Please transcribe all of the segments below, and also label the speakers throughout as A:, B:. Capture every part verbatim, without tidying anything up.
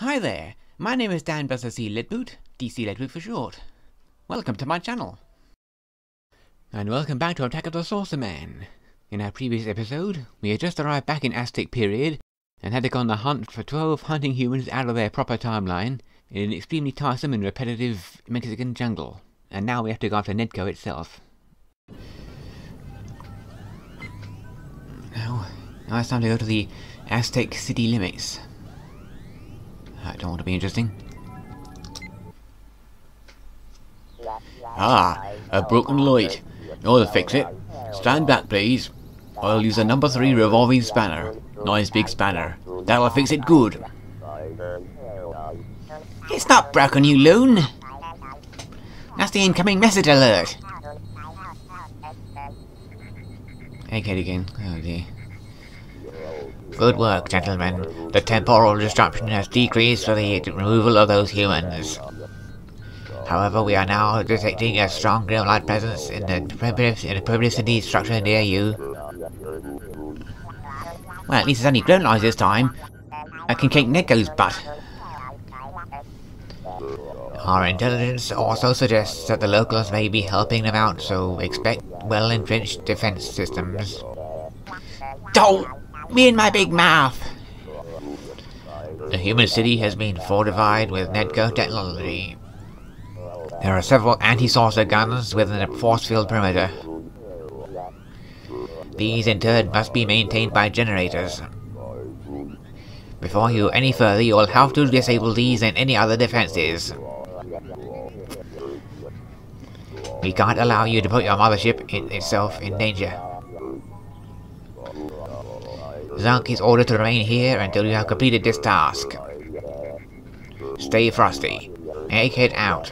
A: Hi there, my name is Danbuster C. Leadboot, D C Leadboot for short. Welcome to my channel. And welcome back to Attack of the Saucerman. In our previous episode, we had just arrived back in Aztec period, and had to go on the hunt for twelve hunting humans out of their proper timeline, in an extremely tiresome and repetitive Mexican jungle. And now we have to go after NEDCO itself. Now, now it's time to go to the Aztec city limits. I don't want to be interesting.
B: Ah, a broken light. I'll fix it. Stand back, please. I'll use a number three revolving spanner. Nice big spanner. That'll fix it good.
A: It's not broken, you loon! That's the incoming message alert! Egghead again. Oh dear.
C: Good work, gentlemen. The temporal disruption has decreased for the removal of those humans. However, we are now detecting a strong green light presence in the primitive, in the primitive city structure near you.
A: Well, at least it's only grown lights this time. I can kick NEDCO's butt.
C: Our intelligence also suggests that the locals may be helping them out, so expect well-entrenched defense systems.
A: Don't! Me and my big mouth!
C: The human city has been fortified with NEDCO technology. There are several anti-saucer guns within a force-field perimeter. These in turn must be maintained by generators. Before you go any further, you will have to disable these and any other defenses. We can't allow you to put your mothership in itself in danger. Zunk is ordered to remain here until you have completed this task. Stay frosty. Egghead out.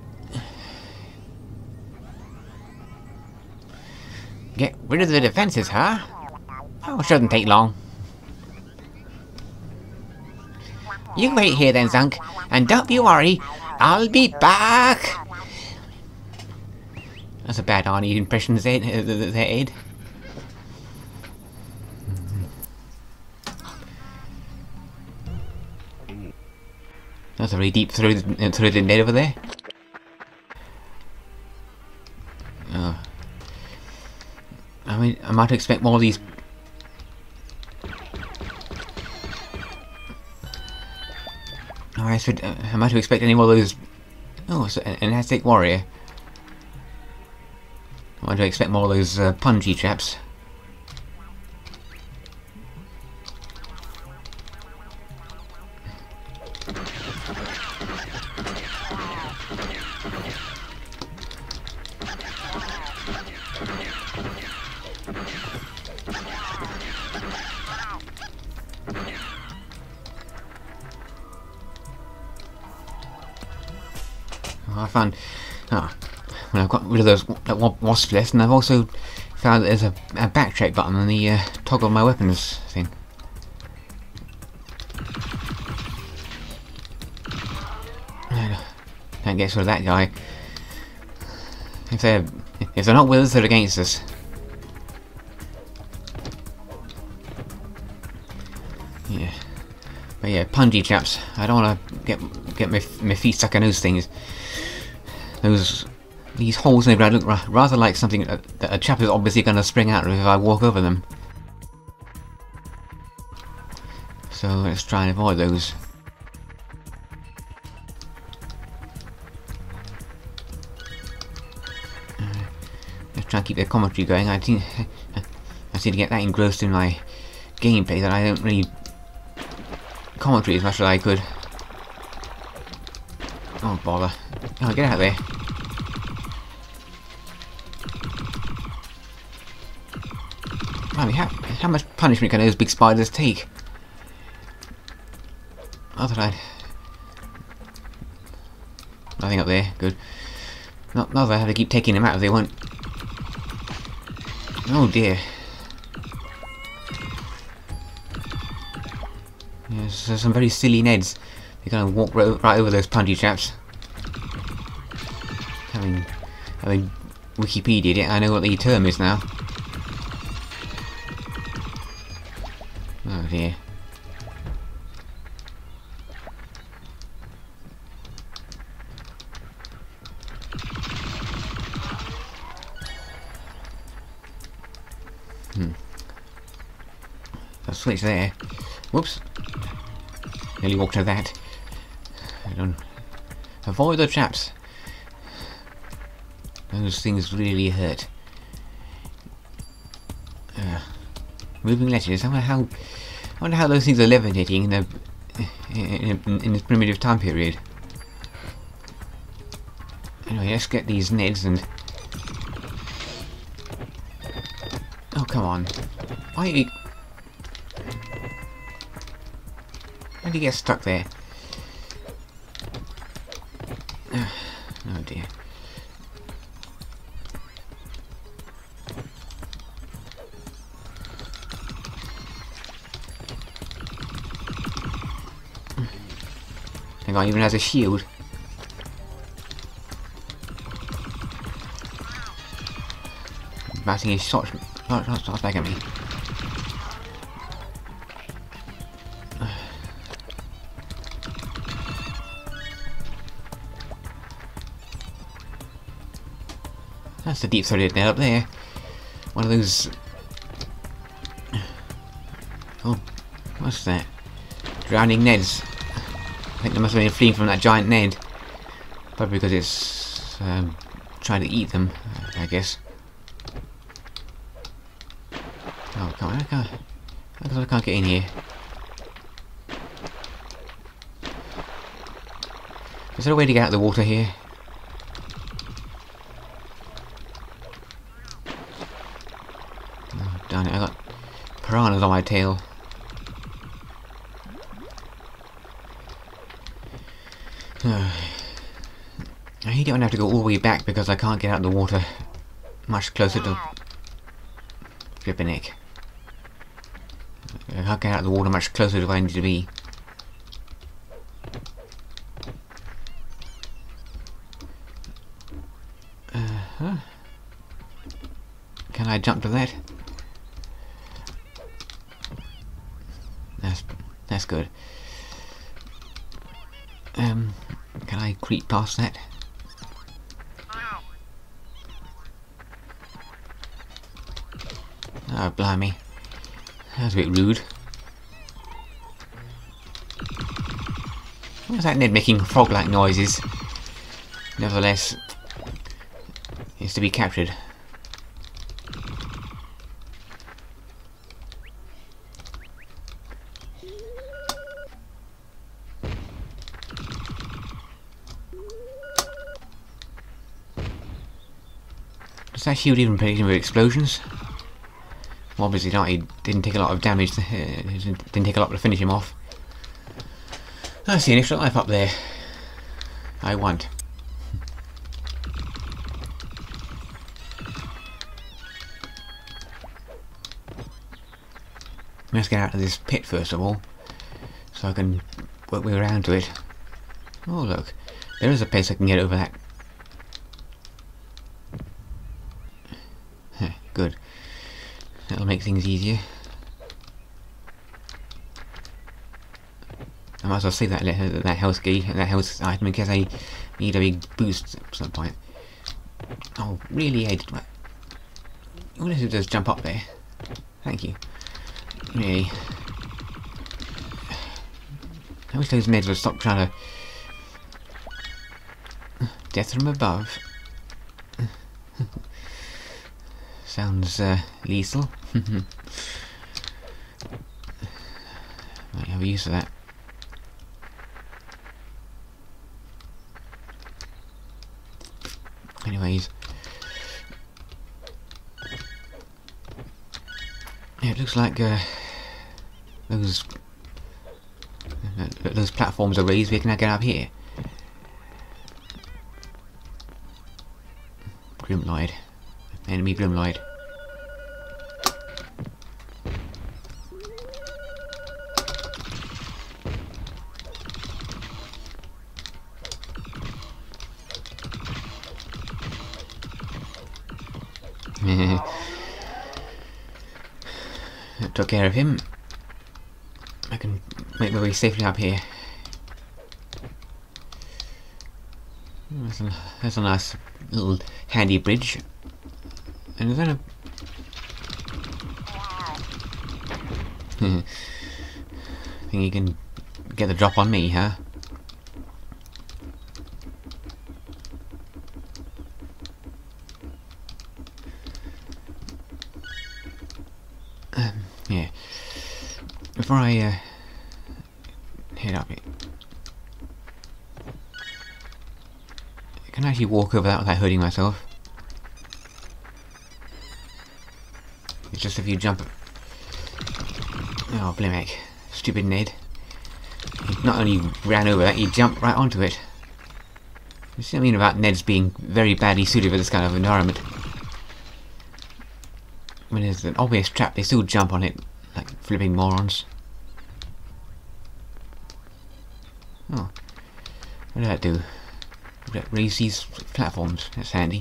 A: Get rid of the defenses, huh? Oh, shouldn't take long. You wait here then, Zunk, and don't you worry, I'll be back! That's a bad Arnie impression, there, Ed. That's a really deep throated, throated Ned over there. Oh. I mean, I might expect more of these. Oh, I, should, uh, I might expect any more of those. Oh, so an Aztec warrior. I might expect more of those uh, punchy traps. I found, oh, well, I've got rid of those that wasp nest, and I've also found that there's a, a backtrack button on the uh, toggle my weapons thing. Can't get rid of that guy. If they're if they're not with us, they're against us. Yeah, but yeah, pungy chaps. I don't want to get get my my feet stuck in those things. Those these holes in the ground look ra rather like something that, that a chap is obviously going to spring out of if I walk over them. So let's try and avoid those. Uh, let's try and keep the commentary going. I think I seem to get that engrossed in my gameplay that I don't really commentary as much as I could. Oh bother. Oh, get out of there. I mean, how, how much punishment can those big spiders take? Not that I'd... Nothing up there, good. Not, not that I have to keep taking them out if they won't... Oh dear. Yes, there's some very silly Neds. They're gonna walk right, right over those punchy chaps. Having, having Wikipedia'd it, I know what the term is now. Oh dear. switch there. Whoops. Nearly walked to that. I don't avoid the traps. Those things really hurt. Uh, moving ledges. I wonder how. I wonder how those things are levitating in the in, in, in this primitive time period. Anyway, let's get these N E Ds and. Oh come on! Why? You... How did he get stuck there? Oh dear. The guy even has a shield. Batting his shots, shots, shots back at me. That's the deep-throated net up there. One of those. Oh, what's that? Drowning Neds. I think they must have been fleeing from that giant Ned. Probably because it's um, trying to eat them, I guess. Oh, come on, I can't. I can't get in here. Is there a way to get out of the water here? Oh, darn it, I got piranhas on my tail. I hate it when I have to go all the way back because I can't get out of the water much closer to Flippinick. I can't get out of the water much closer to where I need to be. Uh-huh. Can I jump to that? That's that's good. Um, can I creep past that? Oh, blimey. That was a bit rude. Why is that Ned making frog-like noises? Nevertheless, it's to be captured. Does that shield even protect him with explosions? Well, obviously not, he didn't take a lot of damage, to, uh, didn't take a lot to finish him off. I see an extra life up there. I want. Let's get out of this pit first of all, so I can work my way around to it. Oh look, there is a place I can get over that. Huh, good. That'll make things easier. I might as well save that that health key, that health item in case I need a big boost at some point. Oh, really? I did. What if it does jump up there? Thank you. Really. I wish those Neds would stop trying to death from above. Sounds uh, lethal. Might have use of that. Anyways, yeah, it looks like uh, those uh, those platforms are raised. We can now get up here. Grimloid, enemy Grimloid. That took care of him. I can make my way safely up here. That's a, that's a nice little handy bridge. And is that a... Think you can get the drop on me, huh? Um, yeah. Before I uh, head up it, can I actually walk over that without hurting myself? It's just if you jump. Oh, blimey. Stupid Ned. He not only ran over that, he jumped right onto it. You see what I mean about Neds being very badly suited for this kind of environment? When there's an obvious trap, they still jump on it like flipping morons. Oh. What did that do? That raise these platforms. That's handy.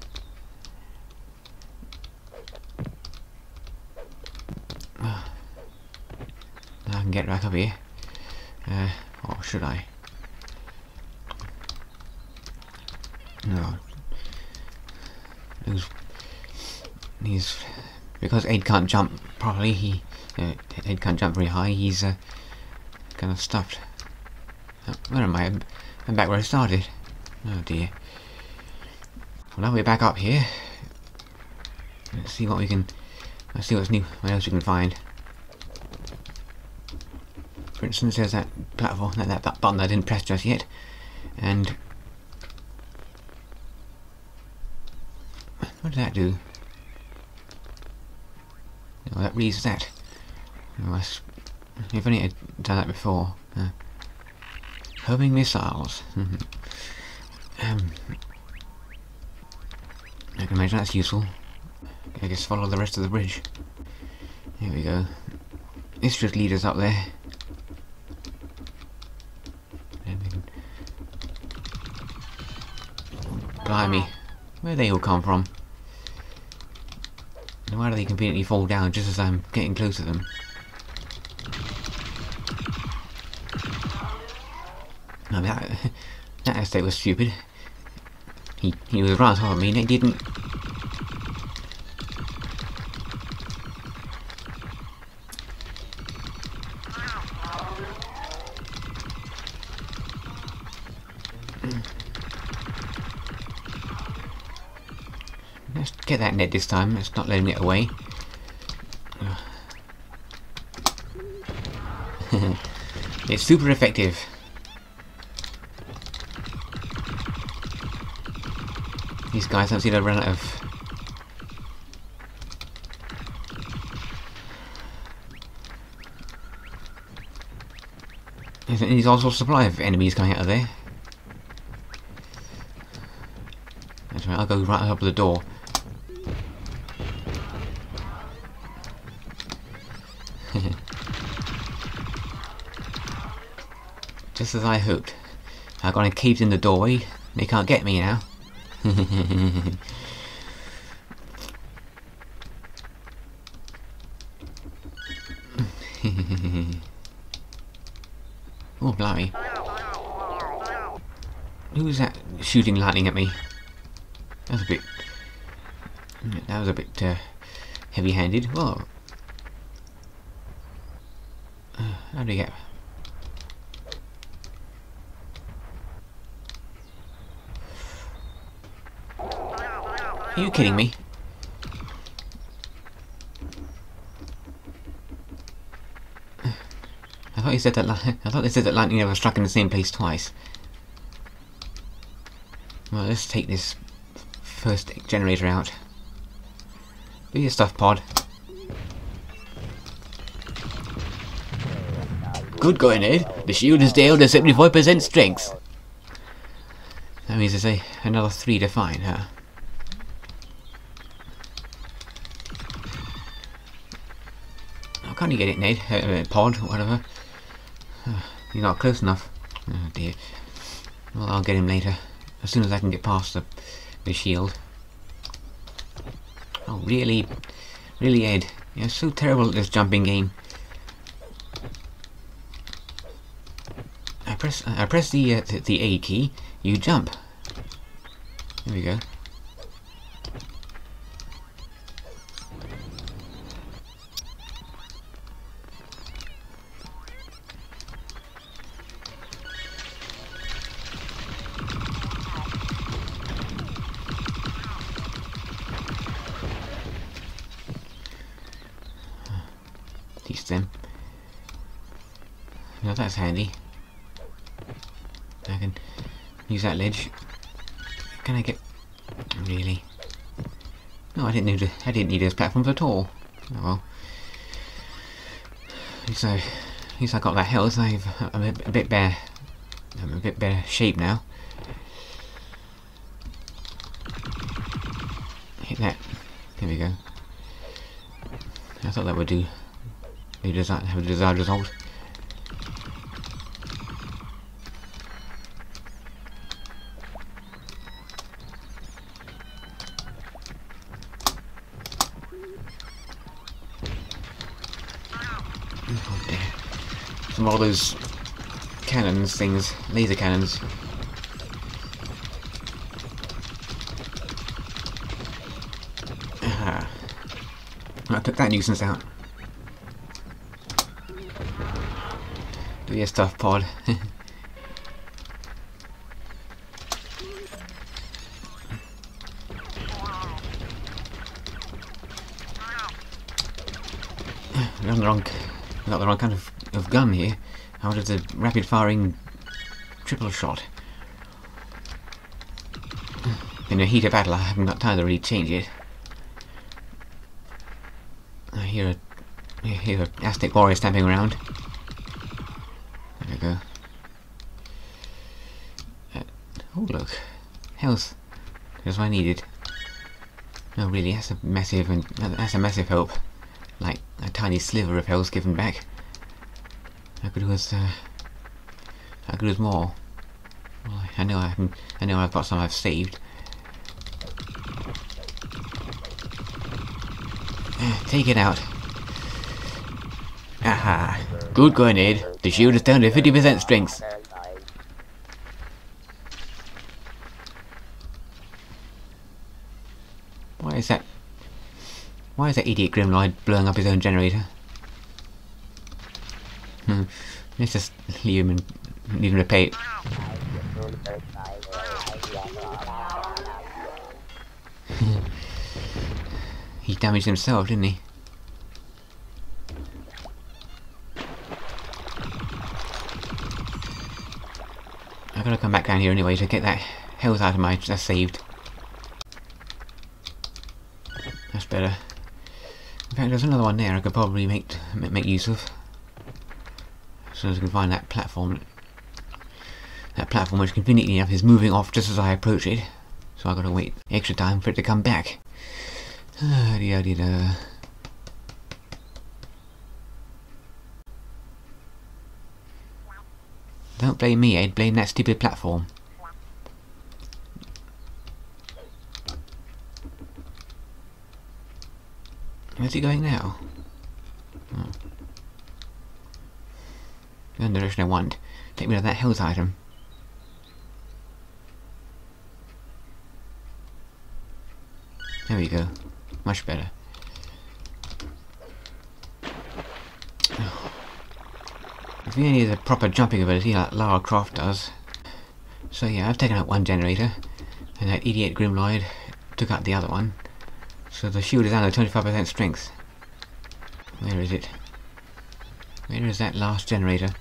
A: Oh. Now I can get back up here. Uh, or should I? No. Those, these, because Ed can't jump properly. He, uh, Ed can't jump very high. He's uh, kind of stuffed. Oh, where am I? I'm back where I started. Oh dear. Well, now we're back up here. Let's see what we can. Let's see what's new. What else we can find. For instance, there's that platform, that, that button that I didn't press just yet, and what did that do? Oh, that reads that. Oh, if only I'd done that before. Uh, homing missiles. um, I can imagine that's useful. I guess follow the rest of the bridge. Here we go. This should lead us up there. Blimey, where they all come from? And why do they conveniently fall down just as I'm getting close to them? No, that that Aztec was stupid. He he was right on top of me and it didn't. Let's get that Ned this time. Let's not let him get away. It's super effective. These guys don't seem to run out of. There's also a supply of enemies coming out of there. That's right, I'll go right up to the door. Just as I hoped. I've gone and caved in the doorway. They can't get me now. Oh, blimey. Who was that shooting lightning at me? That was a bit... That was a bit uh, heavy-handed. Whoa. Uh, how do you get... Are you kidding me? I thought you said that. I thought they said that lightning never struck in the same place twice. Well, let's take this first generator out. Do your stuff, pod.
B: Good going, Ed. The shield is down to seventy-five percent strength.
A: That means there's a, another three to find, huh? Oh, can't you get it, Ned? Uh, uh, pod, whatever. Uh, you're not close enough. Oh dear. Well, I'll get him later. As soon as I can get past the, the shield. Oh, really? Really, Ed? You're so terrible at this jumping game. I press, I press the, uh, the, the A key, you jump. There we go. them. Now that's handy. I can use that ledge. Can I get... Really? No, I didn't need to, I didn't need those platforms at all. Oh well. At least I, at least I got that health. I've, I'm a, a bit better. I'm a bit better shape now. Hit that. There we go. I thought that would do. The desired, have a desired result. Oh dear. Some more of those cannons things, laser cannons. Ah. I took that nuisance out. Do your stuff, pod. We're on the wrong, we got the wrong kind of, of gun here. I wanted the rapid firing triple shot. In a heat of battle, I haven't got time to really change it. I hear a, I hear a Aztec warrior stamping around. There we go. Uh, oh look, health. That's what I needed. No, really, that's a massive, and that's a massive help. Like a tiny sliver of health given back. I could do with, uh, I could do with more. Well, I know I haven't. I know I've got some I've saved. Uh, take it out. Aha! Good going, Ed. The shield is down to fifty percent strength. Why is that? Why is that idiot Grimloid blowing up his own generator? Hmm. Let's just leave him and leave him to pay it. He damaged himself, didn't he? I've got to come back down here anyway to get that health out of my that's saved. That's better. In fact, there's another one there I could probably make make use of. As soon as I can find that platform. That platform, which conveniently enough is moving off just as I approach it. So I've got to wait extra time for it to come back. Ah, dear, dear. Don't blame me, Ed. Blame that stupid platform. Where's he going now? Oh. In the direction I want. Take me to that health item. There we go. Much better. Oh. If we only had a proper jumping ability like Lara Croft does. So yeah, I've taken out one generator, and that idiot Grimloid took out the other one. So the shield is down to twenty-five percent strength. Where is it? Where is that last generator?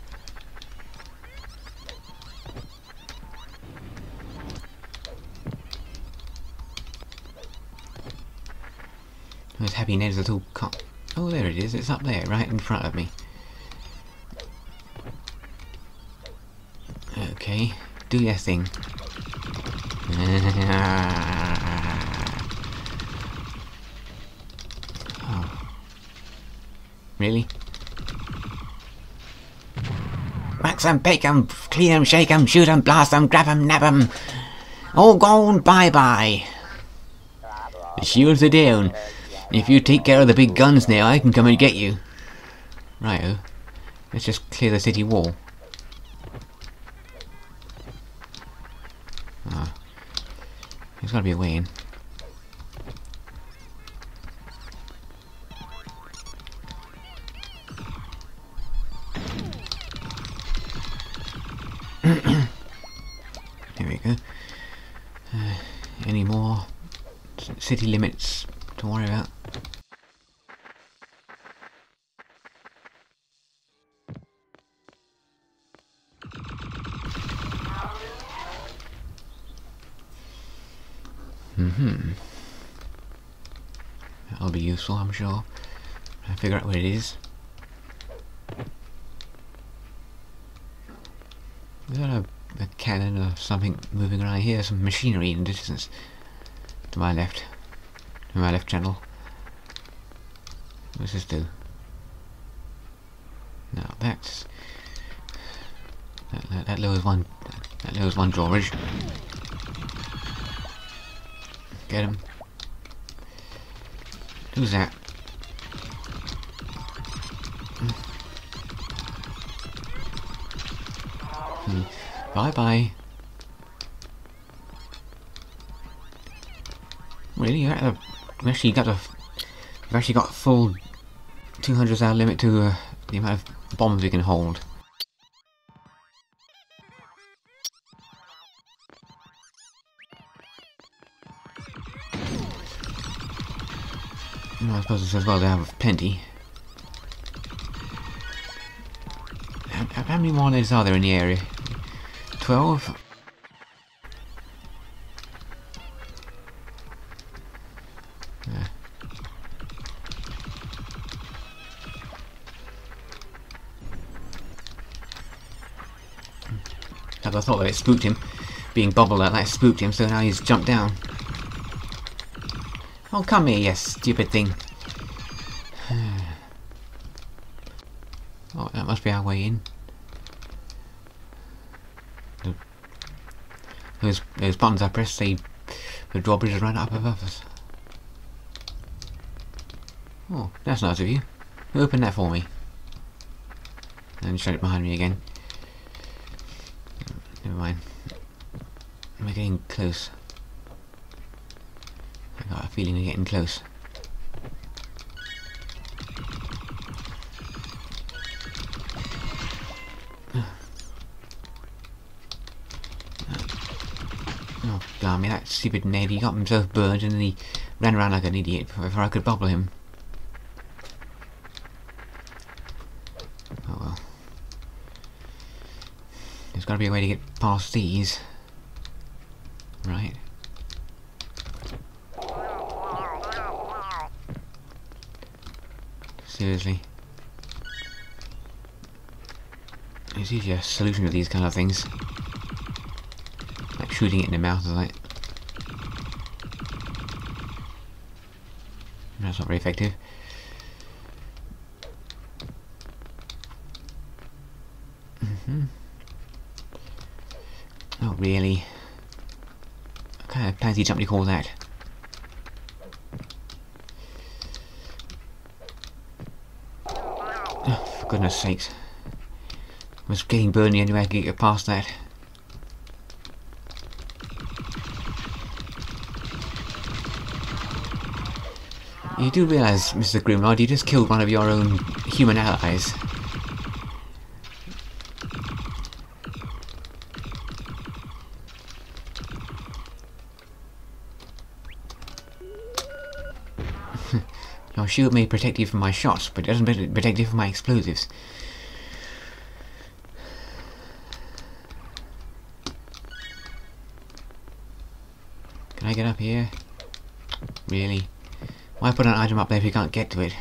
A: There's Happy Ned's little co- Oh, there it is. It's up there, right in front of me. Okay, do your thing. Oh. Really? Wax 'em, bake 'em, clean 'em, shake 'em, shoot 'em, blast 'em, grab 'em, nab 'em. All gone, bye-bye. The shields are down. If you take care of the big guns now, I can come and get you. Righto. Let's just clear the city wall. Ah. There's gotta be a way in. There we go. Uh, any more city limits to worry about? Mm-hmm. That'll be useful, I'm sure. I'll figure out where it is. Is that a, a cannon or something moving around here? Some machinery in the distance. To my left. To my left channel. What's this do? Now that's... That, that, that lowers one... That lowers one drawbridge. Get him. Who's that? Hmm. Bye bye. Really? You're at the, you've actually got the, you've actually got full two hundred hour limit to uh, the amount of bombs we can hold. Well, I suppose it's as well to have plenty. How, how many more nades are there in the area? Twelve? Yeah. I thought that it spooked him. Being bubbled like that spooked him, so now he's jumped down. Oh, come here, you stupid thing. Oh, that must be our way in. The, those, those buttons I pressed, they, the drawbridges right up above us. Oh, that's nice of you. Open that for me. And shut it behind me again. Never mind. We're getting close. I got a feeling we're getting close. Oh, blimey, that stupid Ned, he got himself burned and then he ran around like an idiot before I could bubble him. Oh well. There's got to be a way to get past these. Right. Seriously. It's usually a solution to these kind of things. Like shooting it in the mouth is like... That's not very effective. Mm-hmm. Oh really? What kind of pansy jump do you call that? Oh, for goodness sakes. I was getting burned anyway, I could get past that. You do realise, Mister Grimlord, you just killed one of your own human allies. Your shield may protect you from my shots, but it doesn't protect you from my explosives. Can I get up here? Really? Why put an item up there if you can't get to it?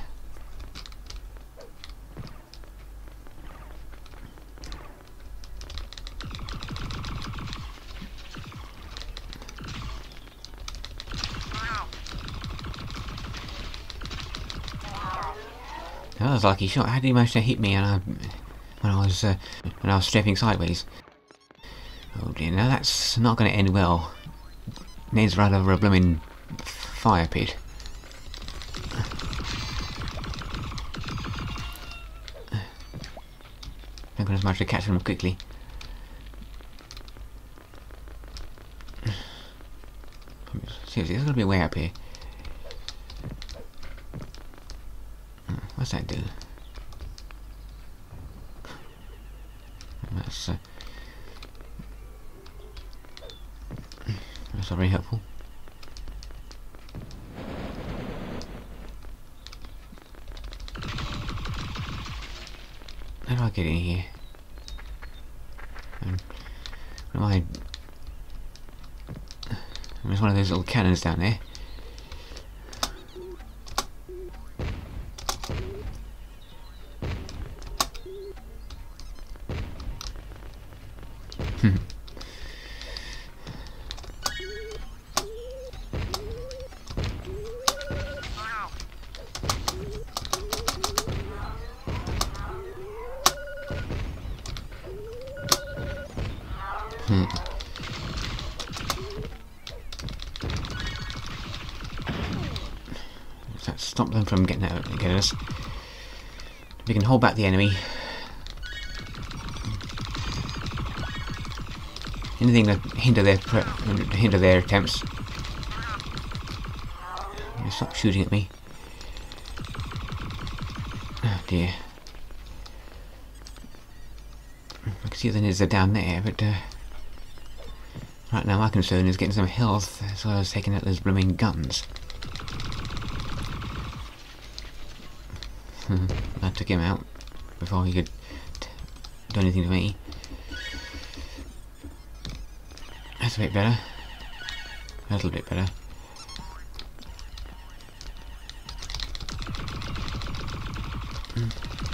A: That was a lucky shot. How did he manage to hit me and I, when I was uh, when I was strafing sideways? Oh dear, now that's not going to end well. Ned's right over a blooming fire pit. I'm going to manage to catch him quickly. Seriously, there's got to be a way up here. What's that do? That's uh, that's not very helpful. How do I get in here? Um, what am I? There's one of those little cannons down there. Hmm. That stop them from getting out and get us. We can hold back the enemy. Anything to hinder their pre hinder their attempts. You stop shooting at me. Oh dear. I can see the N E D S are down there, but uh, right now my concern is getting some health as well as taking out those blooming guns. I took him out before he could t do anything to me. That's a bit better. That's a little bit better. Mm.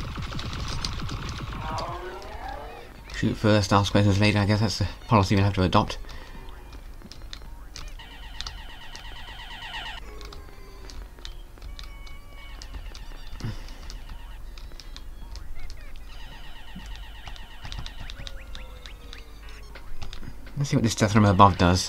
A: Shoot first, ask questions later. I guess that's the policy we'll have to adopt. Let's see what this stuff from above does.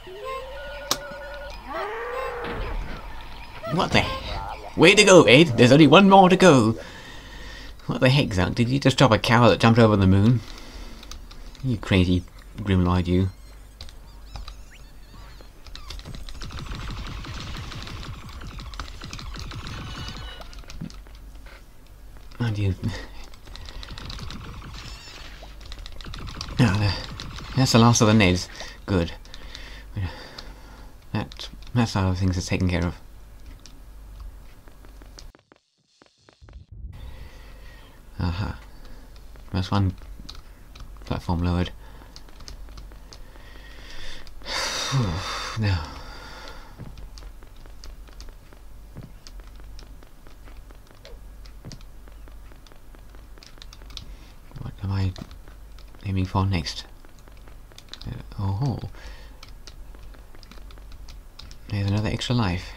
A: What the? Way to go, Ed! There's only one more to go! What the heck, Zunk? Did you just drop a cow that jumped over the moon? You crazy grimloid, you. And you... No, that's the last of the N E Ds. Good. That, that's how things are taken care of. Aha. Uh-huh. There's one platform lowered. Now. What am I aiming for next? Uh, oh, there's another extra life.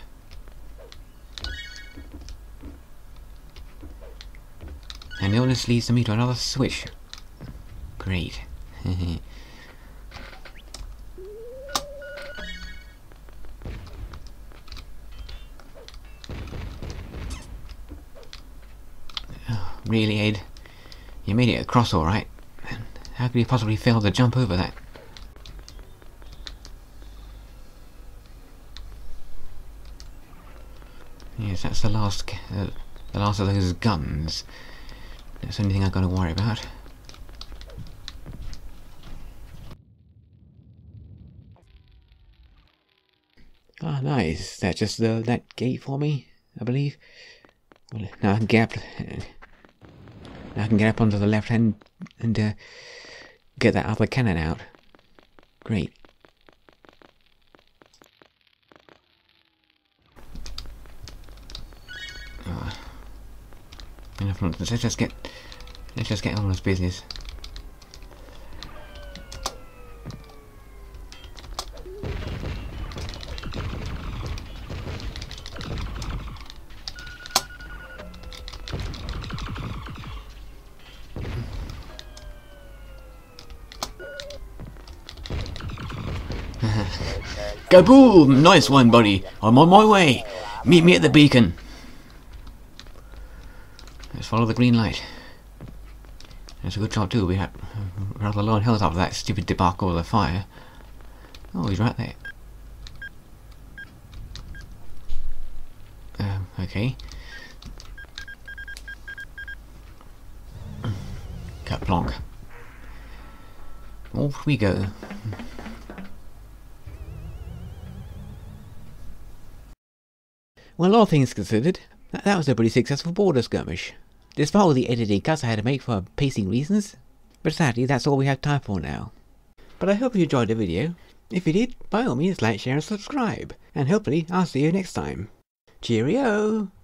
A: And all this leads to me to another switch. Great. Oh, really, Ed? You made it across alright. How could you possibly fail to jump over that? Yes, that's the last, uh, the last of those guns. That's the only thing I've got to worry about. Ah, nice. That's just the that gate for me, I believe. Well, now I can get up. Now I can get up onto the left hand and uh, get that other cannon out. Great. Oh. Enough nonsense. Let's just get. Let's just get on with business. Kaboom! Nice one, buddy. I'm on my way. Meet me at the beacon. Let's follow the green light. That's a good job too. We had rather low on health after that stupid debacle with the fire. Oh, he's right there. Um, okay. Cut plonk. Off we go. Well, all things considered, that, that was a pretty successful border skirmish. Despite all the editing cuts I had to make for pacing reasons. But sadly, that's all we have time for now. But I hope you enjoyed the video. If you did, by all means like, share and subscribe, and hopefully I'll see you next time. Cheerio!